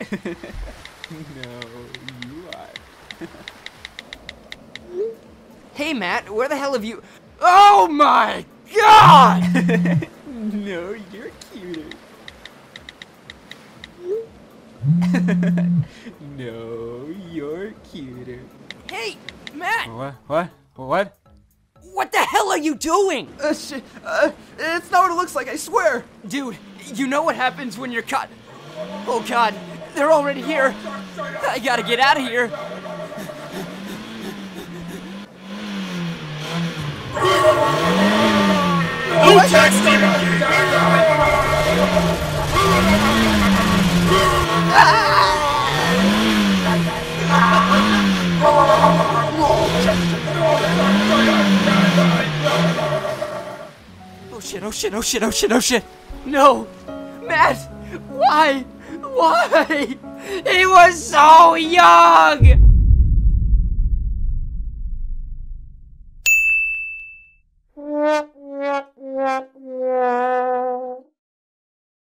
No, you are. Hey, Matt, where the hell have you... Oh my God! No, you're cuter. No, you're cuter. Hey, Matt! What? What the hell are you doing? Shit, it's not what it looks like, I swear. Dude, you know what happens when you're caught... Oh God, they're already here. I gotta get out of here. No texting! Oh shit. No! Matt! Why? He was so young!